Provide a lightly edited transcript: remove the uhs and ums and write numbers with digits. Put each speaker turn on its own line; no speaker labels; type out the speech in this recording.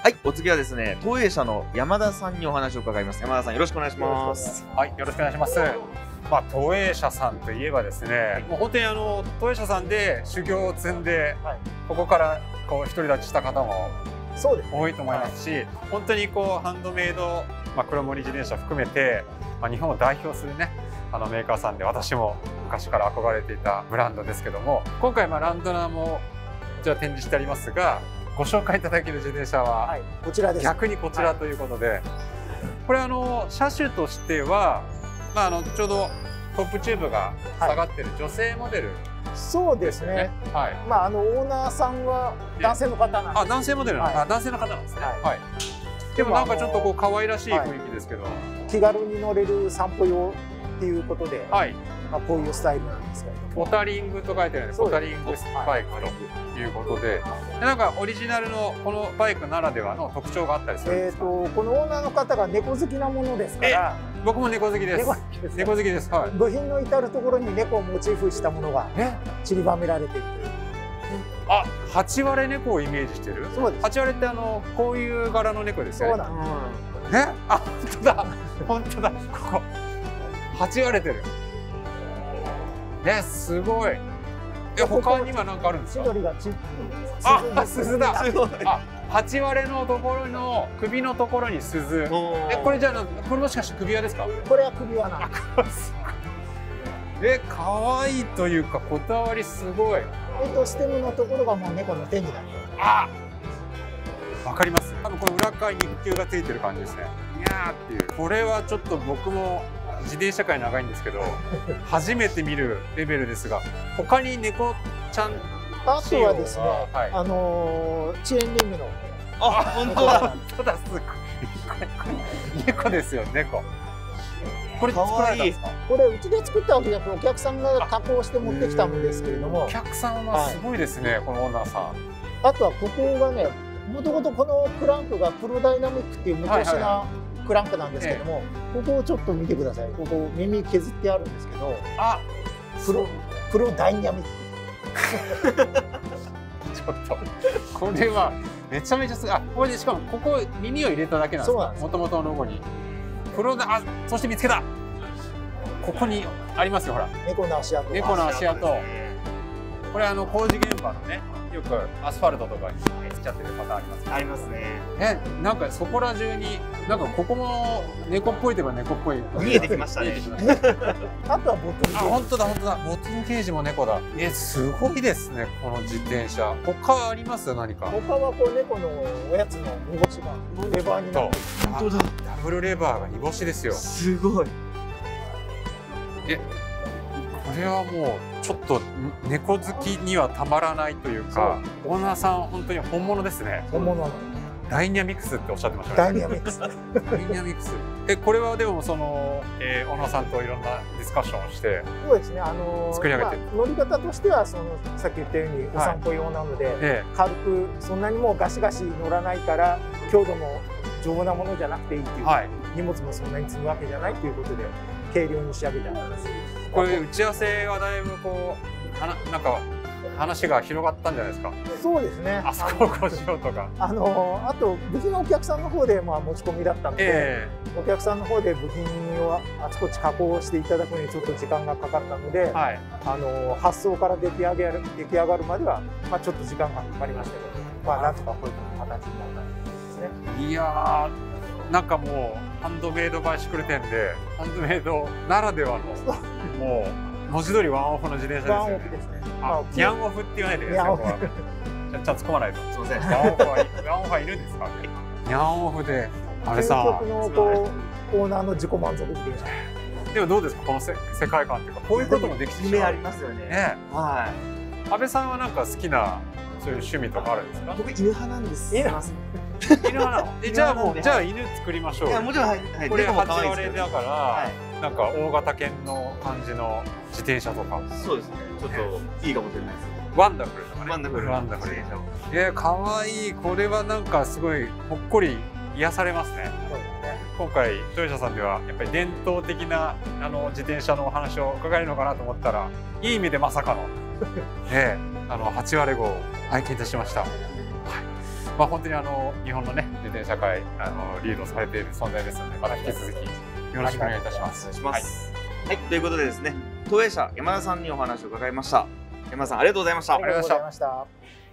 はい、お次はですね、東映社の山田さんにお話を伺います。山田さん、よろしくお願いします。
はい、よろしくお願いします。東映社さんといえばですね、もう本当に東映社さんで修行を積んで、ここからこう独り立ちした方も多いと思いますし、本当にこうハンドメイド、黒森自転車含めて、日本を代表するねメーカーさんで、私も昔から憧れていたブランドですけども、今回ランドナーもこちら展示してありますが、ご紹介いただける自転車はこちらです。逆にこちらということで、これ車種としては、ちょうどトップチューブが下がってる女性モデル、
そうですね。はい。オーナーさんは男性の方なんです。
男性モデル男性の方なんですね。はい。でもなんかちょっとこう可愛らしい雰囲気ですけど、
気軽に乗れる散歩用っていうことで、こういうスタイルなんですけど。
ポタリングと書いてあるので、ポタリングバイクということで、なんかオリジナルのこのバイクならではの特徴があったりするんですか？
このオーナーの方が猫好きなものですから。
僕も猫好きです。猫好きです。はい。
部品の至るところに猫をモチーフしたものが散りばめられているという。
あ、8割猫をイメージしてる？そうです。8割ってこういう柄の猫ですよね。そうなんです。あ、本当だ。本当だ。ここ8割れてる。すごい。他には何かあるんですか？
千鳥が
あ、鈴だ。あ、8割れのところの首のところに鈴。これじゃあこれもしかして首輪ですか？
これは首輪なんです。
可愛いというかこだわりすごい。
ステムのところがもう猫の手になる。
あ、わかります。多分この裏側に肉球がついてる感じですね。いやーっていう。これはちょっと僕も自転車界長いんですけど初めて見るレベルですが、他に猫ちゃん
あとはですね、チェーンリングの
本当だ、すごい猫ですよ、猫。これ作られたんですか？
これうちで作ったわけじゃなくて、お客さんが加工して持ってきたんですけれども、
お客さんはすごいですね、このオーナーさん。
あとはここがね、もともとこのクランクがプロダイナミックっていう昔なクランクなんですけども、ここをちょっと見てください。ここ耳削ってあるんですけど、プロダイナミック。
ちょっとこれはめちゃめちゃすごい。これでしかもここ耳を入れただけなんですか？もともとのロゴにプロダ、そして見つけた。ここにありますよ、ほら。
猫の足跡。
猫の足跡。これ工事現場のね、よくアスファルトとかにつっちゃってるパターンありますね。
ありますね。
なんかそこら中になんかここも猫っぽいといえば猫っぽい
見えてきましたね。
あとはボトル。
本当だ本当だ。ボトルケージも猫だ。すごいですね、この自転車。他あります？何か？
他はこう猫のおやつの煮干しがレバーになってる。
本当だ。
ダブルレバーが煮干しですよ。
すごい。
これはもうちょっと猫好きにはたまらないというか、オーナーさん本当に本物ですね。
本物なの。
ダイナミクスっておっしゃってましたね。
ダイナミクス。
ダイナミクス。これはでもオーナーさんといろんなディスカッションをして
そうですね。
作り上げて、
乗り方としてはさっき言ったようにお散歩用なので、軽くそんなにもうガシガシ乗らないから強度も丈夫なものじゃなくていいっていう、荷物もそんなに積むわけじゃないということで軽量に仕上げてあります。
これ打ち合わせはだいぶこうなんか話が広がったんじゃないですか？そうですね。あそこをこうしようとか。あ
と部品はお客さんの方で持ち込みだったので、お客さんの方で部品をあちこち加工していただくのにちょっと時間がかかったので、発送から出来上がるまではちょっと時間がかかりましたけど、なんとかこういう形になったんですね。
いやー、なんかもうハンドメイドバイシクル店でハンドメイドならではのもう文字通りワンオフの自転車ですよね。ワンオフですね。ニャンオフって言わないでください。ちゃんと突っ込まないと。すみません。ワンオフはいるんですか？ニャンオフであれさ。
究極のオーナーの自己満足自転車。
でもどうですか、この世界観っていうか、こういうこともできてしまう。
夢ありますよね。
はい。安倍さんはなんか好きなそういう趣味とかあるんですか？
僕犬派なんです。
犬
派なの？じゃあ犬作りましょう。
いやもちろん
これ8割れだから。なんか大型犬の感じの自転車とか。
そうですね。ちょっといいかもしれないです。
ワンダフルとかね。
ワンダフル。
可愛い。これはなんかすごいほっこり癒されますね。今回トヨタさんではやっぱり伝統的な自転車のお話を伺えるのかなと思ったら、いい意味でまさかの8割号を拝見いたしました。 本当に日本のね自転車界リードされている存在ですので、また引き続きよろしくお願いいたします。
はい、ということでですね、東映車山田さんにお話を伺いました。山田さん、ありがとうございました。
ありがとうございました。